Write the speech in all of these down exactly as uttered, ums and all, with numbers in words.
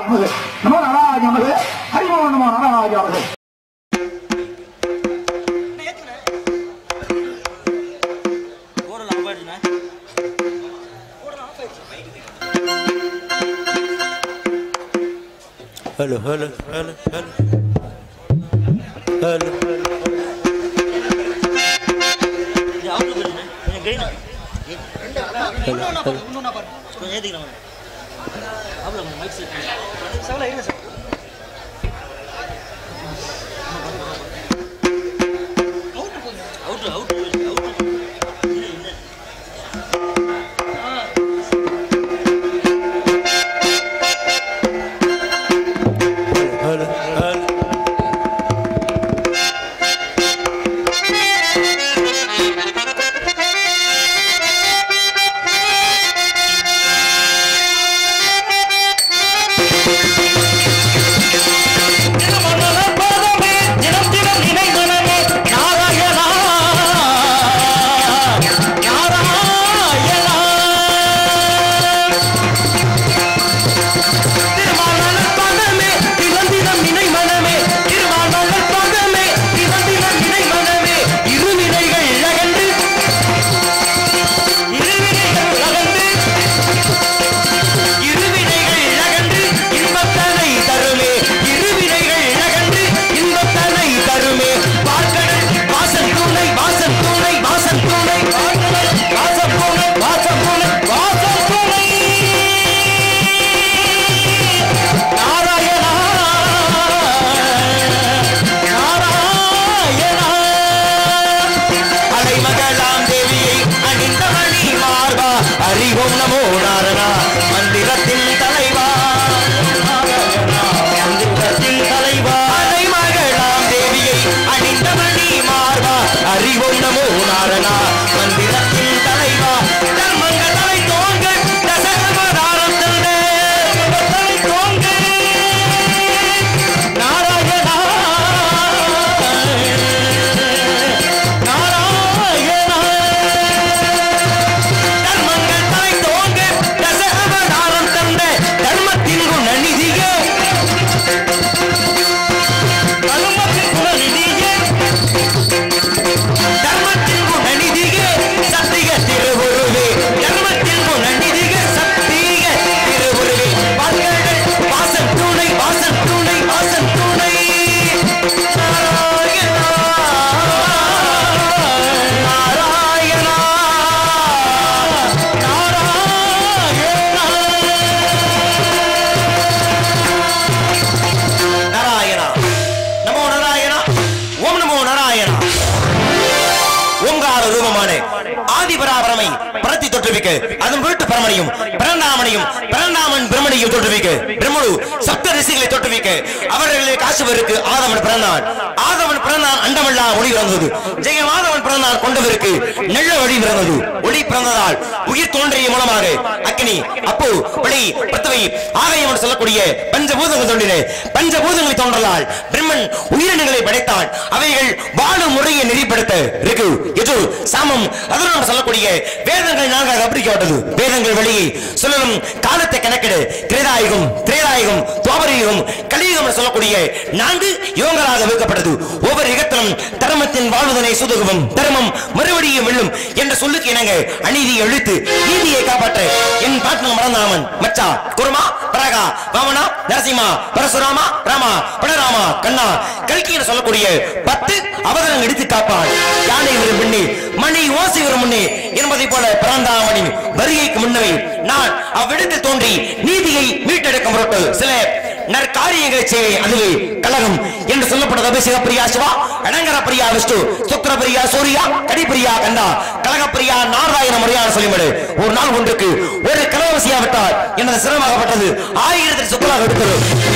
நமது நமோ நாராஜ நமது ஹரிமோ நமோ நாராஜ நமது. Hello, hello, hello, hello, hello, hello. Ya, aku tu ni. Punya gay nak. Hello, hello. Unu nak par. Kau ni tinggal mana? Apa lagi mic set? Salah ini sah. Out, out, out, out. அதன் வீட்டு பரமனையும் பிரணாமனையும் பிரணாமன் பிரம்மனையும் தொட்டுவிக்க பிரம்மனு சப்த ரிஷிகளை தொட்டுவிக்க அவர்களே காசுவருக்கு ஆதவன் பிறந்தான். ஆதவன் பிறந்தான் அண்டமெல்லாம் ஒளி பிறந்தது. ஜெயம் ஆதவன் பிறந்தான் கொண்டவருக்கு நல்ல வழி பிறந்தது. ஒளி பிறந்ததால் உயிர் தோன்றிய மூலமாக அக்னி அப்போ ஒளி பிருத்திவி ஆகாயம் என்று சொல்லக்கூடிய பஞ்சபூதங்கள் தோன்றின. பஞ்சபூதங்களை தோன்றலால் பிரம்மன் உயிரினங்களை படைத்தான். அவைகள் வாழும் முறையை நெறிப்படுத்த இருக்கு எது சாமம் அதனால் சொல்லக்கூடிய வேதங்கள் நான்காக பிரிக்கப்பட்டது. வேதங்கள் வழியை சொல்லணும் காலத்தை கணக்கிட திரேதாயுகம் திரேதாயுகம் துவாபரயுகம் கலியுகம் சொல்லக்கூடிய நான்கு யுகங்களாக வைக்கப்பட்டது. ஒவ்வொரு யுகத்திலும் தர்மத்தின் வாழ்வதனை சுதுகுவம் தர்மம் மறுபடியும் வெல்லும் என்ற சொல்லுக்கு இணங்க அநீதியை ஒழித்து நீதியை காப்பாற்ற என் பாட்டன் மறந்தாமன் மச்சா குருமா பரகா வாமனா நரசிம்மா பரசுராமா ராமா படராமா கண்ணா கல்கி என சொல்லக்கூடிய பத்து அவதாரங்கள் எடுத்து காப்பான். யானை ஒரு முன்னே மணி ஓசை ஒரு முன்னே என்பதை போல பிறந்தாமனின் வருகைக்கு முன்னவே நான் அவ்விடத்தில் தோன்றி நீதியை மீட்டெடுக்க முற்பட்டு சில நற்காரியங்களை செய்வே அதுவே கழகம் என்று சொல்லப்பட்டது. அபிஷேக பிரியா சிவா அடங்கர பிரியா விஷ்ணு சுக்கர பிரியா சூர்யா கடிபிரியா கண்டா கழக பிரியா நாராயண முறையான சொல்லிவிடு. ஒரு நாள் ஒன்றுக்கு ஒரு கலவசியாவிட்டால் எனது சிரமமாகப்பட்டது ஆயிரத்தில் சுக்கலாக எடுத்தது.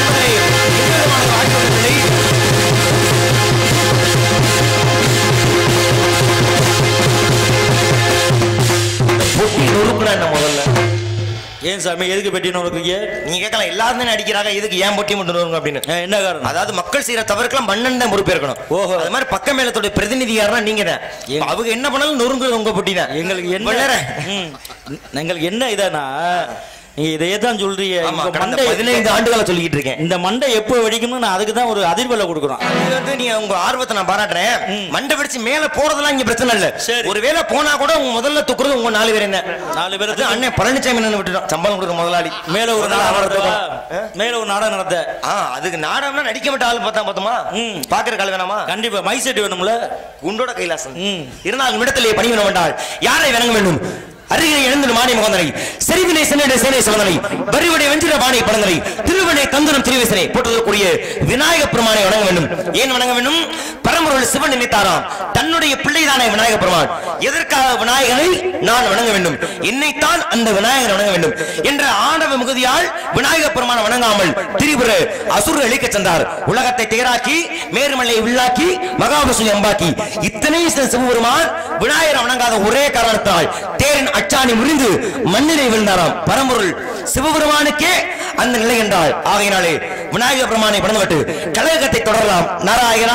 முதல்ல ஏன் சாமி எதுக்கு பெட்டி நோக்குறீங்க நீங்க கேட்கலாம். எல்லாரும் அடிக்கிறாங்க எதுக்கு ஏன் பொட்டி மட்டும் நோங்க அப்படின்னு என்ன காரணம்? அதாவது மக்கள் செய்யற தவறுக்கெல்லாம் மன்னன் தான் பொறுப்பு இருக்கணும். ஓஹோ அது மாதிரி பக்க மேலத்தோட பிரதிநிதி யாருன்னா நீங்க தான். அவங்க என்ன பண்ணாலும் நொறுங்குறது உங்க பொட்டி தான். எங்களுக்கு என்ன எங்களுக்கு என்ன இதானா நீ இதையே தான் சொல்றீங்க. மண்டை பதினைந்து ஆண்டுகளா சொல்லிட்டு இருக்கேன். இந்த மண்டை எப்போ வெடிக்கும்னு நான் அதுக்கு தான் ஒரு அதிர்வலை கொடுக்குறோம். அது வந்து நீ உங்க ஆர்வத்தை நான் பாராட்டுறேன். மண்டை வெடிச்சு மேல போறதெல்லாம் இங்க பிரச்சனை இல்ல. ஒருவேளை போனா கூட உங்க முதல்ல தூக்குறது உங்க நாலு பேர். என்ன நாலு பேர்? அண்ணன் பழனிசாமி என்ன விட்டுட்டோம் சம்பளம் கொடுக்குற முதலாளி. மேல ஒரு நாடகம் மேல ஒரு நாடகம் நடத்த அதுக்கு நாடகம்னா நடிக்க மாட்ட ஆள் பார்த்தா பார்த்தோமா பாக்குற கால வேணாமா? கண்டிப்பா மை செட் வேணும்ல. குண்டோட கைலாசம் இருந்தாலும் இடத்திலே பணி வேணும் என்றால் யாரை வணங்க வேண்டும்? அருகே எழுந்து மாணி முகந்தனை செறிவினை சென்னை சேனை சோதனை வரிவடை வெஞ்சிர பாணி படந்தனை திருவனை கந்தனம் திருவேசனை போட்டதற்குரிய விநாயக பெருமானை வணங்க வேண்டும். ஏன் வணங்க வேண்டும்? பரம்பொருள் சிவன் நினைத்தாராம் தன்னுடைய பிள்ளைதானே விநாயக பெருமான். எதற்காக விநாயகனை நான் வணங்க வேண்டும்? என்னைத்தான் அந்த விநாயகர் வணங்க வேண்டும் என்ற ஆணவ மிகுதியால் விநாயக பெருமானை வணங்காமல் திரிபுர அசுர அழிக்க சென்றார். உலகத்தை தேராக்கி மேருமலை வில்லாக்கி மகாவிஷ்ணு அம்பாக்கி இத்தனை சிவபெருமான் விநாயகரை வணங்காத ஒரே காரணத்தால் தேரின் அச்சாணி முறிந்து மண்ணிலே விழுந்தாராம். பரம்பொருள் சிவபெருமானுக்கே அந்த நிலை என்றால் ஆகையினாலே விநாயக பெருமானை படந்துவிட்டு கழகத்தை தொடரலாம். நாராயணா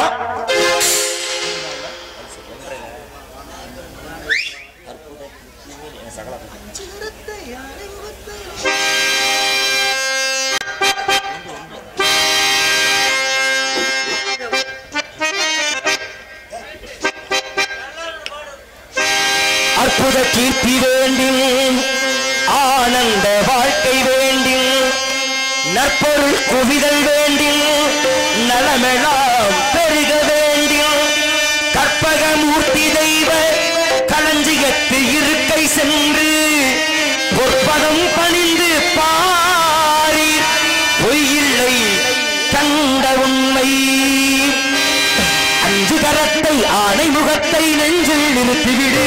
அற்புத கீர்த்தி வேண்டும், ஆனந்த வாழ்க்கை வேண்டும், நற்பொருள் குவிதல் வேண்டும், நலமெல்லாம் பெருக வேண்டும். கற்பகமூர்த்தி தெய்வ களஞ்சியத்து இருக்கை சென்று பொற்பதம் பணிந்து பாரி பொய்யில்லை கண்ட உண்மை. அஞ்சு கரத்தை ஆணை முகத்தை நெஞ்சில் நிறுத்திவிடு.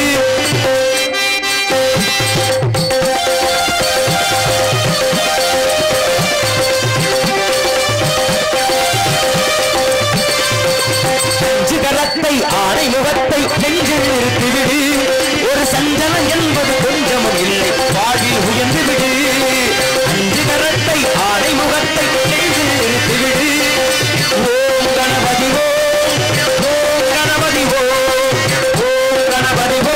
அஞ்சு கரத்தை ஆணை முகத்தை நெஞ்சில் நிறுத்திவிடு. ஒரு சஞ்சலம் என்பது கொஞ்சமும் இல்லை, வாழ்வில் உயர்ந்து விடு. அஞ்சு கரத்தை ஆணை முகத்தை நெஞ்சில் நிறுத்திவிடு. ஓம் கணபதி ஓம், ஓம் கணபதி ஓம், ஓம் கணபதி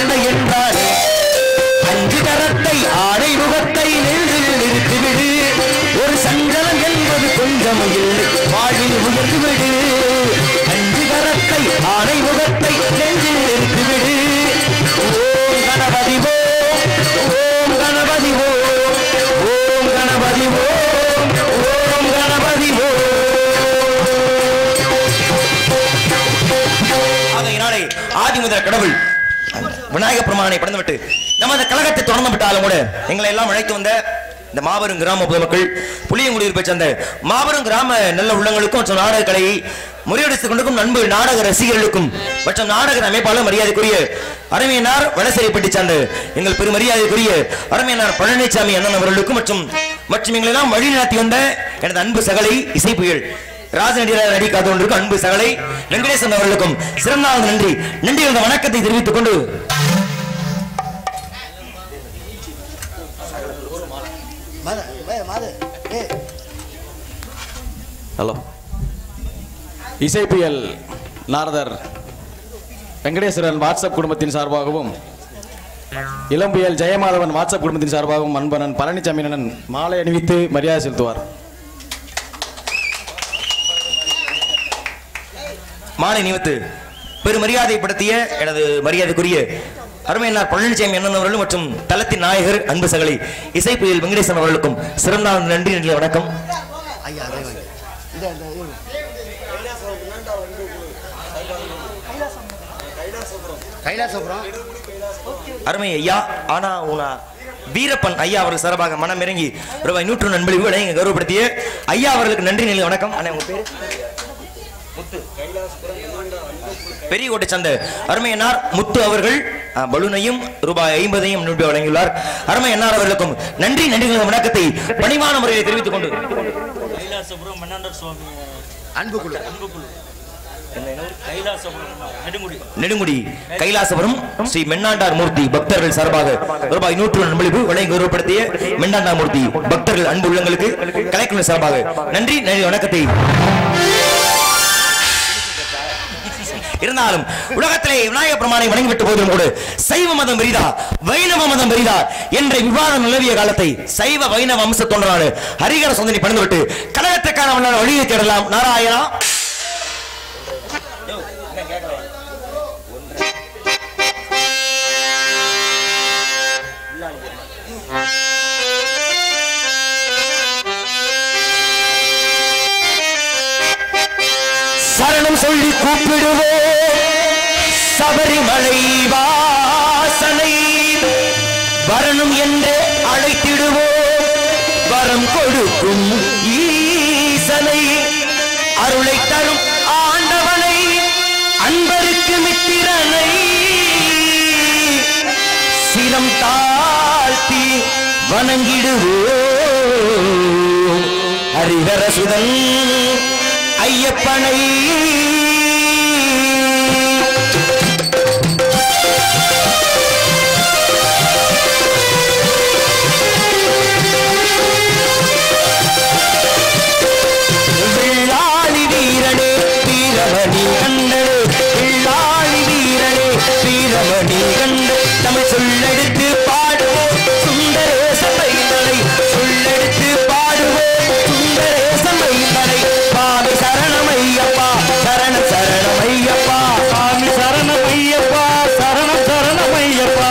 குழந்தை என்றாலே அஞ்சு கரத்தை ஆடை முகத்தை நெஞ்சில் நிறுத்திவிடு ஒரு சஞ்சலம் என்பது கொஞ்சம் இல்லை வாழ்வில் உயர்ந்துவிடு அஞ்சு கரத்தை ஆடை முகத்தை நெஞ்சில் நிறுத்திவிடு ஓம் கணபதி ஓம் கணபதி ஓம் கணபதி ஓம் ஓம் கணபதி ஆகையினாலே ஆதி முதல் கடவுள் விநாயக பெருமானை படைந்துவிட்டு நமது கழகத்தை தொடர்ந்து விட்டாலும் கூட எங்களை எல்லாம் அழைத்து வந்த இந்த மாபெரும் கிராம பொதுமக்கள் புளியங்குடியிருப்பை சேர்ந்த மாபெரும் கிராம நல்ல உள்ளங்களுக்கும் மற்றும் நாடக கலையை முறியடித்துக் கொண்டிருக்கும் நண்பு நாடக ரசிகர்களுக்கும் மற்றும் நாடக அமைப்பாளர் மரியாதைக்குரிய அருமையனார் வடசேரிப்பட்டி சார்ந்த எங்கள் பெரும் மரியாதைக்குரிய அருமையனார் பழனிசாமி அண்ணன் அவர்களுக்கும் மற்றும் மற்றும் எங்களை எல்லாம் வழி நடத்தி வந்த எனது அன்பு சகலை இசைப்புயல் ராஜநடிகர் நடிக்காத ஒன்றுக்கும் அன்பு சகலை வெங்கடேசன் அவர்களுக்கும் சிறந்த நன்றி நன்றி என்ற வணக்கத்தை தெரிவித்துக் கொண்டு ஹலோ இசைப்பியல் நாரதர் வெங்கடேஸ்வரன் வாட்ஸ்அப் குடும்பத்தின் சார்பாகவும் இளம்பியல் ஜெயமாதவன் வாட்ஸ்அப் குடும்பத்தின் சார்பாகவும் அன்பனன் பழனிசாமி அண்ணன் மாலை அணிவித்து மரியாதை செலுத்துவார். மாலை அணிவித்து பெரும் மரியாதைப்படுத்திய எனது மரியாதைக்குரிய அருமையனார் பழனிசாமி அண்ணன் அவர்களும் மற்றும் தளத்தின் நாயகர் அன்பு சகலை இசைப்புயல் வெங்கடேசன் அவர்களுக்கும் சிறந்த நன்றி நன்றி வணக்கம். அருமை ஐயா ஆனா உனா வீரப்பன் ஐயா அவர்கள் சார்பாக மனம் இறங்கி ரூபாய் நூற்று நண்பளிவு வழங்கி கௌரவப்படுத்திய ஐயா அவர்களுக்கு நன்றி நன்றி வணக்கம். அண்ணா உங்க பேரு முத்து பெரியகோட்டை சந்த அருமையனார் முத்து அவர்கள் பலூனையும் ரூபாய் ஐம்பதையும் நூற்றி வழங்கியுள்ளார். அருமையனார் அவர்களுக்கும் நன்றி நன்றி வணக்கத்தை பணிவான முறையில் தெரிவித்துக் கொண்டு நெடுங்குடி கைலாசபுரம் ஸ்ரீ மென்னாண்டார் மூர்த்தி பக்தர்கள் சார்பாக ரூபாய் நூற்று நண்பளிப்பு வழங்கி கௌரவப்படுத்திய மென்னாண்டார் மூர்த்தி பக்தர்கள் அன்பு உள்ளங்களுக்கு கலைக்குழு சார்பாக நன்றி நன்றி வணக்கத்தை. இருந்தாலும் உலகத்திலே விநாயக பெருமானை வணங்கிவிட்ட போதிலும் கூட சைவ மதம் பெரிதா வைணவ மதம் பெரிதா என்ற விவாதம் நிலவிய காலத்தை சைவ வைணவ அம்ச தொண்டரான ஹரிகர சொந்தனை பணிந்துவிட்டு கழகத்துக்கான வழியை தேடலாம். நாராயணா சரணம் சொல்லி கூப்பிடுவோம் சபரிமலை வாசனை வரணும் என்று அழைத்திடுவோம் வரம் கொடுக்கும் ஈசனை அருளை தரும் ஆண்டவனை அன்பருக்கு மித்திரனை சிரம் தாழ்த்தி வணங்கிடுவோம் ஹரிஹரசுதன் ஐயப்பனை. வெள்ளாளி வீரனே வீரமணி கண்டனே வெள்ளாளி வீரனே வீரமணி கண்டு தமிழ் சொல்லெடுத்து பாடுவோம் சுந்தரேச மைந்தனை சொல்லெடுத்து பாடுவோம் சுந்தரேச மைந்தனை. சுவாமி சரணமையப்பா சரண சரணமையப்பா சுவாமி சரணமையப்பா சரண சரணமையப்பா.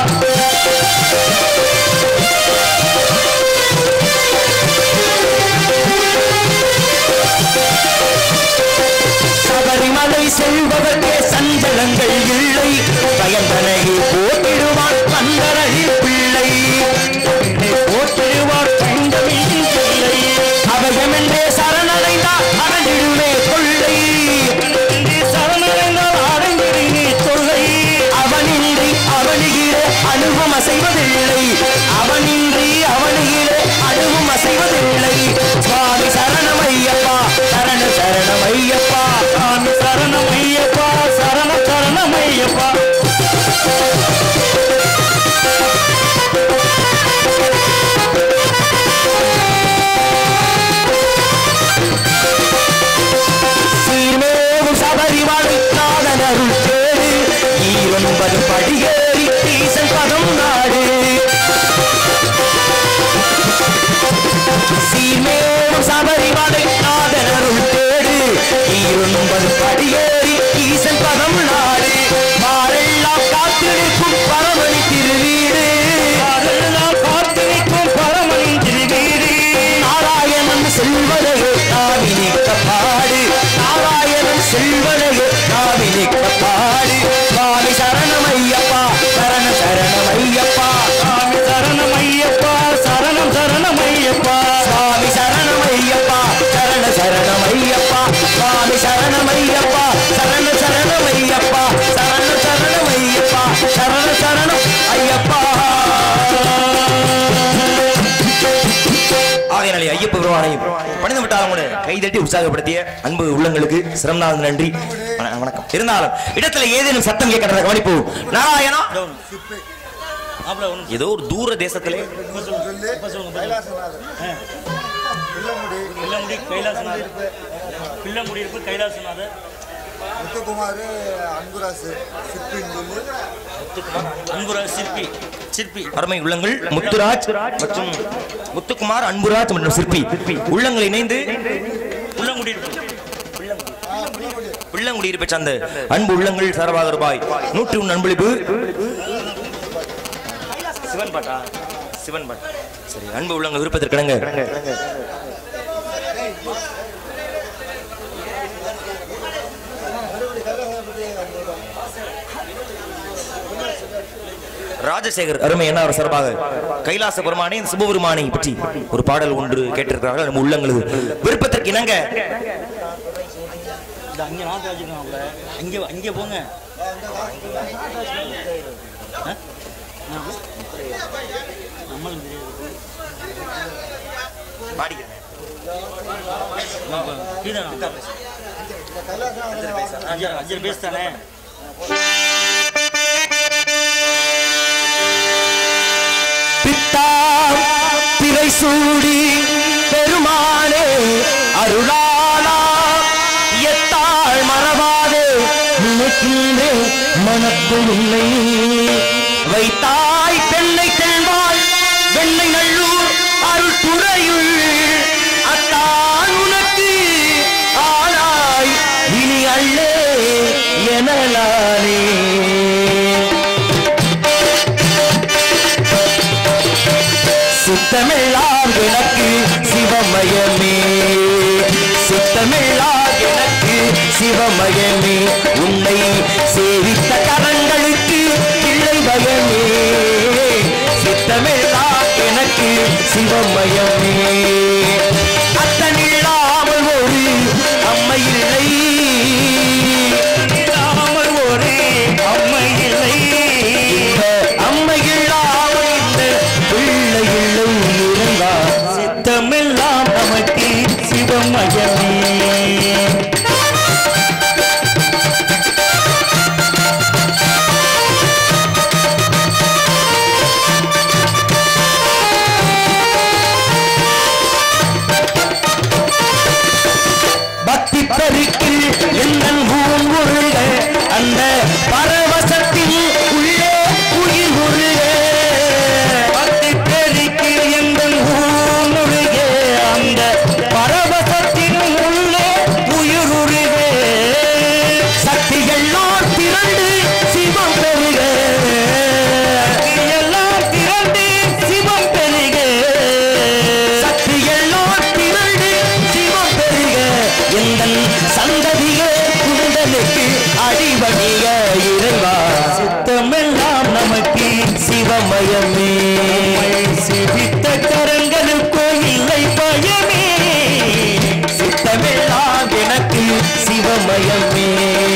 சபரிமலை செல்பவர்க்கே சஞ்சலங்கள் இல்லை பயந்தனையை போட்டிடுவான் பந்தரகி பிள்ளை போட்டிடுவார் பந்தமின் பிள்ளை அவயமென்றே சரணடைந்தார் அடைந்திடுவே கொள்ளை சரணடைந்தால் அடைந்திடுவே கொள்ளை அவனின்றி அவனுகிற அணுவும் அசைவதில்லை அவனின்றி அவனுகிற அணுவும் அசைவதில்லை. சுவாமி சரணமையப்பா சரண சரணமையப்பா சுவாமி சரணமையப்பா சரண சரணமையப்பா. சீர்மேவும் சபரிமலை நாதனருள் தேடு ஈரொன்பது படியேறி கைதட்டி உற்சாகப்படுத்திய அன்பு உள்ளங்களுக்கு சிரமநாதன் நன்றி வணக்கம். இருந்தாலும் இடத்துல ஏதேனும் சத்தம் கேட்கறத கவனிப்போம். நாராயணா ஏதோ ஒரு தூர தேசத்திலே கைலாசநாதர் முத்துக்குமார் அன்புராசு சிற்பி அன்புராஜ் சிற்பி சிற்பி அருமை உள்ளங்கள் முத்துராஜ் மற்றும் முத்துக்குமார் அன்புராஜ் மற்றும் சிற்பி உள்ளங்கள் இணைந்து பிள்ளங்குடியிருப்பை சார்ந்த அன்பு உள்ளங்கள் சார்பாக ரூபாய் நூற்றி ஒன்று அன்பளிப்பு. சிவன் பாட்டா சிவன் பாட்டா சரி. அன்பு உள்ளங்கள் விருப்பத்திற்கிணங்க ராஜசேகர் அருமை என்ன அவர் சார்பாக கைலாச பெருமானை சிவபெருமானை பற்றி ஒரு பாடல் ஒன்று கேட்டிருக்கிறார்கள். நம்ம உள்ளங்களது விருப்பத்திற்கு இணங்க அங்கே அங்கே போங்க. அஞ்சு பேசுதானே பிறை சூடி பெருமானே அருளாளா எத்தாள் மறவாதே நினைக்கின்றேன் மனத்துள் உன்னை வைத்தாய் பெண்ணை தெள்வாய் வெண்ணை நல்லூர் அருள் துறையுள் அத்தான் உனக்கு ஆளாய் இனி அல்லே எனலானே சித்தமெல்லாம் எனக்கு சிவமயமே சித்தமெல்லாம் எனக்கு சிவமயமே உன்னை சேவித்த கரங்களுக்கு பிள்ளை பயமே சித்தமெல்லாம் எனக்கு சிவமயமே அத்தனில்லாமல் ஒரு அம்மை இல்லை இல்லாமல் ஒரு அம்மை இல்லை அம்மை இல்லாமல் இந்த பிள்ளை இல்லை இருந்தா சித்தமெல்லாம் நமக்கு சிவமயமே. பக்தி பெருக்கில் எந்தன் பூம் உருக அந்த பரவசத்தின் உள்ளே உயிர் உருக பக்தி பெருக்கில் எந்தன் பூம் உருக அந்த பரவசத்தின் உள்ளே உயிர் உருக சக்தி எல்லாம் திரண்டு சிவம் பெருக எல்லாம் திரண்டு சிவம் பெருக சக்தி எல்லாம் திரண்டு சிவம் பெருக எந்தன் சந்ததியே குண்டலுக்கு அடிபடிய இறைவா சித்தமெல்லாம் நமக்கு சிவமயமே சிவித்த கரங்களுக்கு இல்லை பயமே சித்தமெல்லாம் எனக்கு சிவமயமே.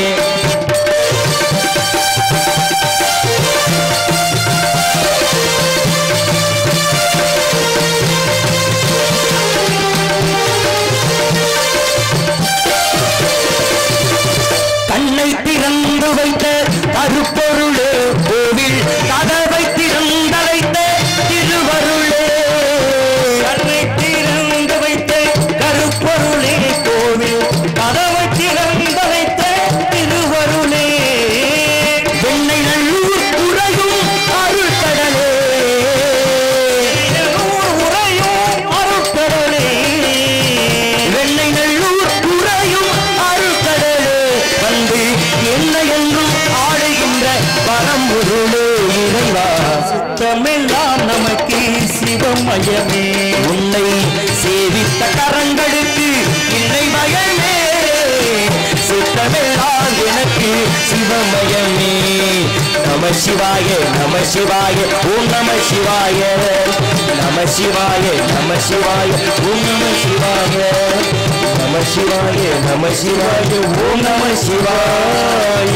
கண்ணை திறந்து வைத்த கருப்பொருளே கோவில் கதவை திறந்தழைத்த திருவருளே கண்ணை திறந்து வைத்த கருப்பொருளே கோவில் கதவை திறந்து வைத்த திருவருளே வெண்ணை நல்லூர் உறையும் அருள் கடலே உறையும் அருள் கடலே வெண்ணை நல்லூர் உறையும் அருள் கடலே வந்து என்ன என்றும் ஆடுகின்ற பரம்பொருளே இறைவா சித்தமெல்லாம் நமக்கு சிவமயமே உன்னை சேவித்த கரங்களுக்கு இல்லை மயமே சித்தமெல்லாம் எனக்கு சிவமயமே. நம சிவாய நம சிவாய ஓம் நம சிவாய நம சிவாய நம சிவாய ஓம் நம சிவாய நம சிவாய நம சிவாய ஓம் நம சிவாய.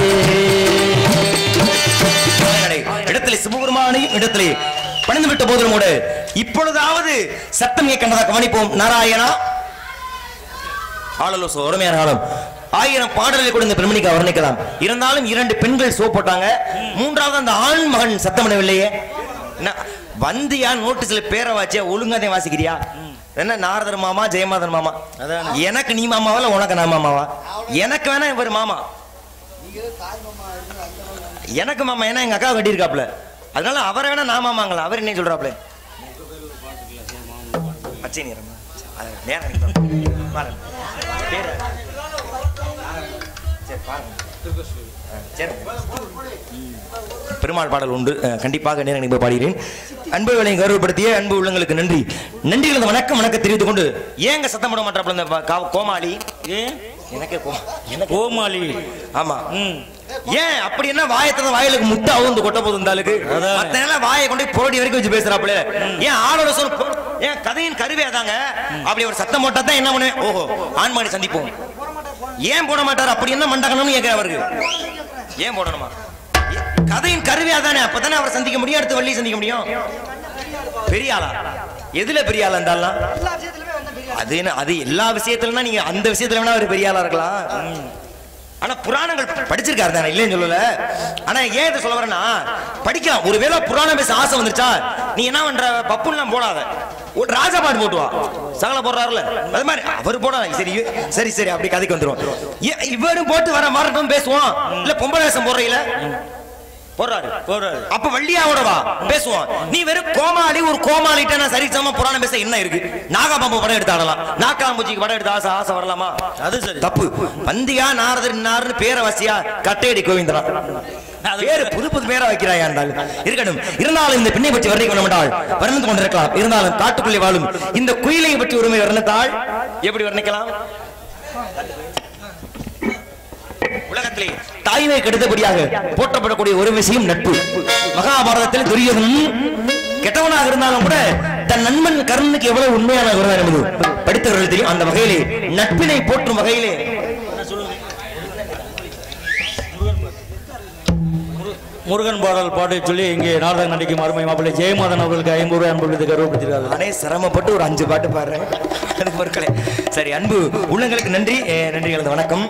இடத்திலே சிவபெருமானையும் இடத்திலே பணிந்து விட்ட போதிலும் கூட இப்பொழுதாவது சத்தம் கேட்கின்றதா கவனிப்போம். நாராயணா ஆளலோசோ அருமையான காலம். ஆயிரம் பாடல்களை கூட இந்த பெண்மணிக்கு வர்ணிக்கலாம். இருந்தாலும் இரண்டு பெண்கள் சோ போட்டாங்க. மூன்றாவது அந்த ஆண் மகன் சத்தமிடவில்லையே. வந்தியா நோட்டீஸ்ல பேரை வாச்சியா ஒழுங்காதே வாசிக்கிறியா? என்ன நாரதர் மாமா ஜெயமாதன் மாமா? எனக்கு நீ மாமாவா இல்ல உனக்கு நான் மாமாவா? எனக்கு வேணா இவர் மாமா, எனக்கு மாமா. ஏன்னா எங்க அக்கா கட்டியிருக்காப்ல, அதனால அவரை வேணா நான் மாமாங்களா? அவர் என்ன சொல்றாப்ல? பச்சை நேரம் பெருமாள் பாடல் உண்டு, கண்டிப்பாக நேரம் நினைவு பாடுகிறேன். அன்புகளை கௌரவப்படுத்திய அன்பு உள்ளங்களுக்கு நன்றி. நன்றி கலந்த வணக்கம் வணக்கம் தெரிவித்துக் கொண்டு ஏங்க சத்தம் போட மாட்டாப்ல இந்த கோமாளி? ஏன் எனக்கே கோமாளி? ஆமா. ஏன் அப்படி என்ன வாயத்தை வாயிலுக்கு முட்டை அவுந்து கொட்ட போது இருந்தாலுக்கு வாயை கொண்டு புரடி வரைக்கும் வச்சு பேசுறாப்புல. ஏன் ஆளோட சொல் ஏன் கதையின் கருவே தாங்க. அப்படி ஒரு சத்தம் போட்டா தான் என்ன பண்ணுவேன்? ஓஹோ ஆண்மணி சந்திப்போம். ஏன் போட மாட்டார்? அப்படி என்ன மண்டகணும்னு கேட்க அவருக்கு. ஏன் போடணுமா? கதையின் கருவியா தானே, அப்பதானே அவர் சந்திக்க முடியும், அடுத்து வள்ளியை சந்திக்க முடியும். பெரிய ஆளா? எதுல பெரிய ஆளா இருந்தாலும் அது என்ன, அது எல்லா விஷயத்துலனா நீங்க அந்த விஷயத்துல வேணா ஒரு பெரிய ஆளா இருக்கலாம். ஆனா புராணங்கள் படிச்சிருக்காரு தானே, இல்லைன்னு சொல்லல. ஆனா ஏன் இதை சொல்ல வரேன்னா, படிக்கலாம். ஒருவேளை புராணம் பேச ஆசை வந்துருச்சா, நீ என்ன பண்ற பப்புன்லாம் போடாத, ஒரு ராஜா பாட்டு போட்டுவா. சகல போடுறாருல அது மாதிரி அவர் போட. சரி சரி சரி அப்படி கதைக்கு வந்துரும். இவரும் போட்டு வர மாறட்டும் பேசுவோம். இல்ல பொம்பளை வேஷம் போடுறீல போடுறாரு போடுறாரு அப்ப வள்ளியாவோடவா பேசுவோம். நீ வெறும் கோமாளி, ஒரு கோமாளிட்ட நான் சரிசமமா புராணம் பேச என்ன இருக்கு? நாகாபாம்பு படம் எடுத்து ஆடலாம், நாக்காம்பூச்சிக்கு படம் எடுத்து ஆசை ஆசை வரலாமா? அது சரி தப்பு. வந்தியா நாரதர் நாருன்னு பேரை வசியா கட்டையடி கோவிந்தரா பேரு புது புது பேரா வைக்கிறாயா இருந்தாலும் இருக்கட்டும். இருந்தாலும் இந்த பெண்ணை பற்றி வர்ணிக்க வேண்டால் வர்ணித்து கொண்டிருக்கலாம். இருந்தாலும் காட்டுக்குள்ளே வாழும் இந்த குயிலை பற்றி உரிமை வர்ணித்தால் எப்படி வர்ணிக்கலாம்? உலகத்திலே தாய்மை கெடுத்தபடியாக போற்றப்படக்கூடிய ஒரு விஷயம் நட்பு. மகாபாரதத்தில் துரியோதனன் கெட்டவனாக இருந்தாலும் கூட தன் நண்பன் கர்ணனுக்கு எவ்வளவு உண்மையான வருவார் என்பது படித்தவர்கள் தெரியும். அந்த வகையிலே நட்பினை போற்றும் வகையிலே முருகன் பாடல் பாட்டு சொல்லி இங்கே நாடகம் நடிக்கும் அருமை மாப்பிள்ளை ஜெயமாதன் அவர்களுக்கு ஐம்பது ரூபாய் அன்பு கௌரவப்படுத்திருக்காங்க. நானே சிரமப்பட்டு ஒரு அஞ்சு பாட்டு பாடுறேன். அது பொருட்களே. சரி, அன்பு உள்ளங்களுக்கு நன்றி. நன்றி கலந்த வணக்கம்.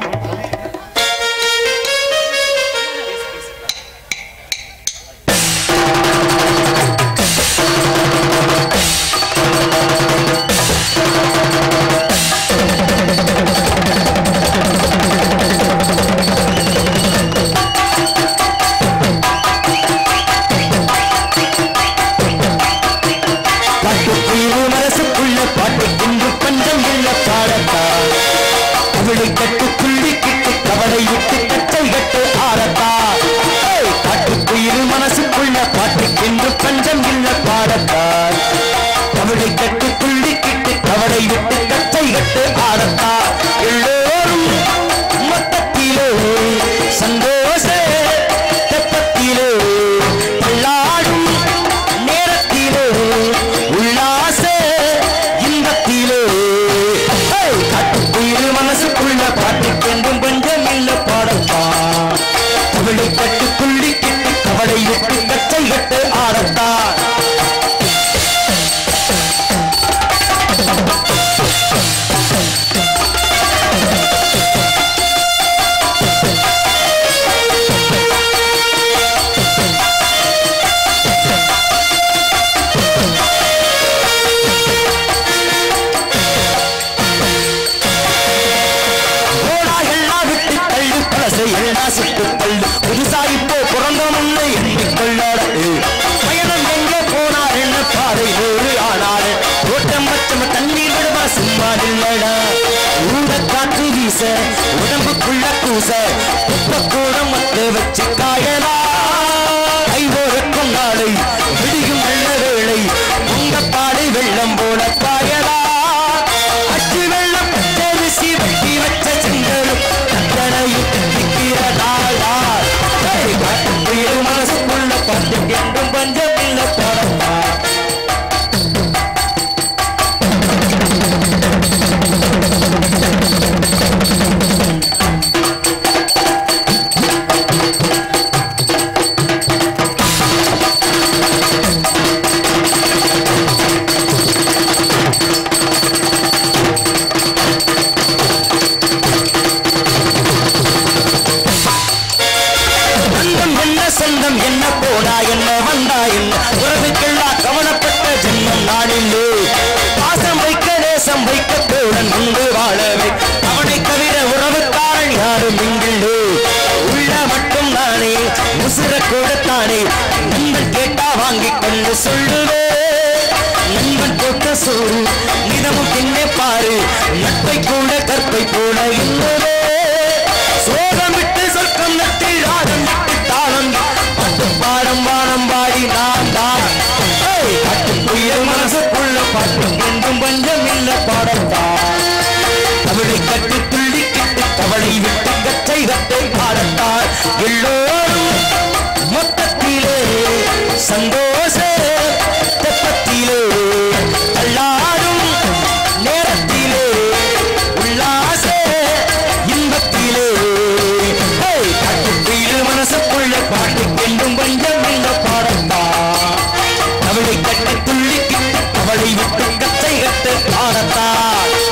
வாங்கி கொண்டு சொல்லுவே நண்பன் போட்ட சோறு நிதமும் பின்னே பாரு நட்பை கூட கற்பை போல இல்லவே சோகம் விட்டு சொர்க்கம் நட்டு ராகம் விட்டு தாளம் பட்டு பாடம் வானம் பாடி நான் தான் பட்டு புயல் மனசுக்குள்ள பாட்டு என்றும் பஞ்சம் இல்ல பாடத்தான் தமிழை கட்டு துள்ளி கிட்டு கவலை விட்டு கச்சை கட்டை பாடத்தான் எல்லோரும் மொத்தத்திலே சந்தோஷ தெப்பத்திலே தள்ளாடும் நேரத்திலே உல்லாச இன்பத்திலே கட்டுப்பீடு மனசுக்குள்ள பாட்டு என்றும் பஞ்சம் இல்ல பாடத்தான் தமிழை கட்டு துள்ளி கிட்டு கவலை விட்டு கச்சை கட்டு பாடத்தான்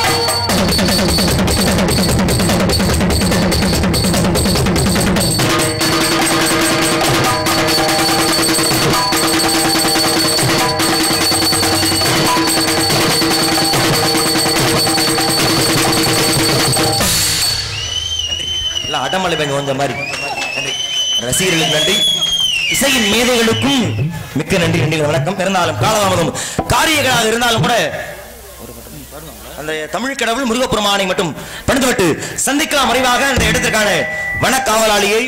அடமலை பெண் வந்த மாதிரி நன்றி ரசிகர்களுக்கு நன்றி இசையின் மேதைகளுக்கும் மிக்க நன்றி நன்றி வணக்கம் இருந்தாலும் காலதாமதம் காரியங்களாக இருந்தாலும் கூட அந்த தமிழ் கடவுள் முருகப்பெருமானை மட்டும் பணிந்துவிட்டு சந்திக்கலாம் மறைவாக அந்த இடத்திற்கான வனக்காவலாளியை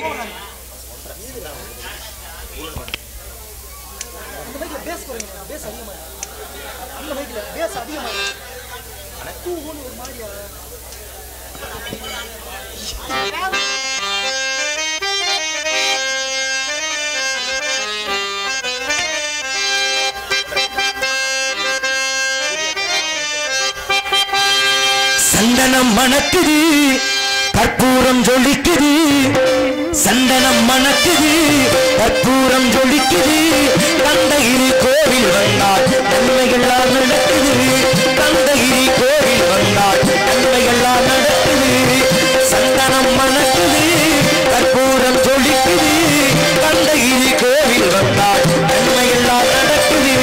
சந்தனம் மணக்குது கற்பூரம் ஜொலிக்குது சந்தனம் மணக்குது கற்பூரம் ஜொலிக்குது கந்தகிரி கோவில் வந்தால் நன்மைகள்லாம் நடக்குது கந்தகிரி கோவில் வந்தால் நன்மைகள்லாம் நடக்குது சந்தனம் மணக்குது கற்பூரம் ஜொலிக்குது கந்தகிரி கோவில் வந்தால் நன்மைகள்லாம் நடக்குது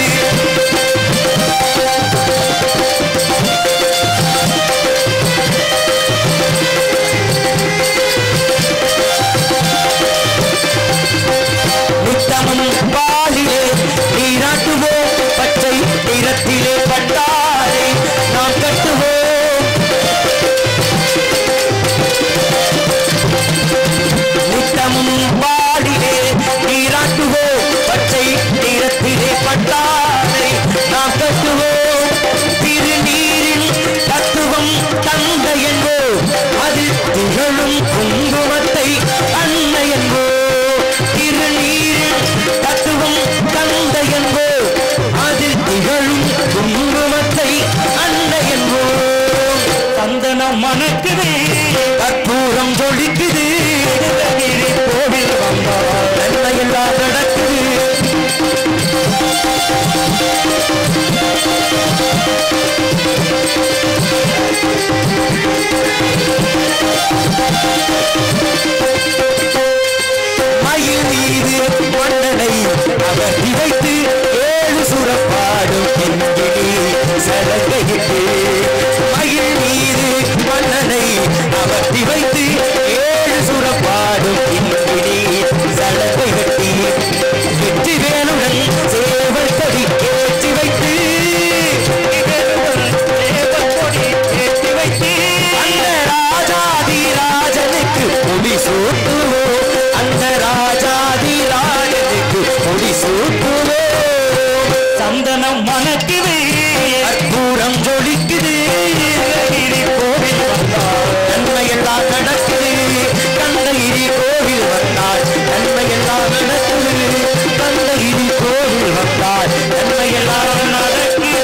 பாலிலே நீராட்டுவோம் பச்சை நிறத்திலே பட்டாரை நாம் கட்டுவோம் நித்தமும் பாலிலே நீராட்டுவோம் பச்சை நிறத்திலே பட்டாரை நாம் கட்டுவோம் திருநீரின் தத்துவம் தந்தை என்போ அது திகழும் குங்குமத்தை அன்னை என்போ திருநீரின் தத்துவம் தந்தை என்போ அதில் திகழும் குங்குமத்தை அன்னை என்போ சந்தனம் மணக்குது கற்பூரம் ஜொலிக்குது கோவில் வந்தால் நன்மையெல்லாம் நடக்குது மயில் மீது மன்னனை அவர் வைத்து ஏழு சுரப்பாடும் என்கினி சலங்கையிட்டு மயில் மீது மன்னனை அவர் வைத்து ஏழு சுரப்பாடும் என்கினி சலங்கை கட்டி வெற்றி வேலுடன் சேவல் கொடி ஏற்றி வைத்து ஏற்றி வைத்து அந்த ராஜாதி ராஜனுக்கு ஒளி சூட்டுவோம் அந்த ராஜாதி ராஜனுக்கு ஒளி சூட்டுவோம் சந்தனம் மணக்குது கற்பூரம் ஜொலிக்குது கோவில் வந்தால் நன்மையெல்லாம் நடக்குது கந்தகிரி கோவில் வந்தால் நன்மையெல்லாம் நடக்குது கந்தகிரி கோவில் வந்தால் நன்மையெல்லாம் நடக்குது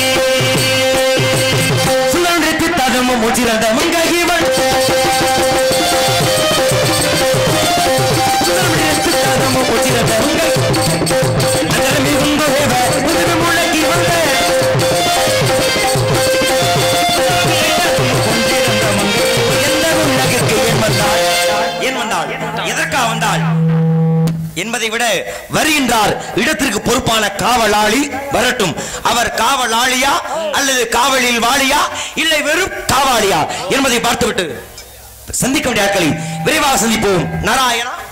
சுழன்றுக்கு தகமும் முச்சிரந்த மங்கைவள் சுழன்றுக்கு தகமும் முச்சிரந்த மங்கை நகரமி உங்கோவ உதவி முழக்கி வந்த எந்த உலகிற்கு ஏன் வந்தாள் ஏன் வந்தாள் எதற்காக வந்தாள் என்பதை விட வருகின்றார் இடத்திற்கு பொறுப்பான காவலாளி வரட்டும் அவர் காவலாளியா அல்லது காவலில் வாளியா இல்லை வெறும் காவாலியா என்பதை பார்த்துவிட்டு சந்திக்க வேண்டிய ஆட்களை விரைவாக சந்திப்போம் நாராயணா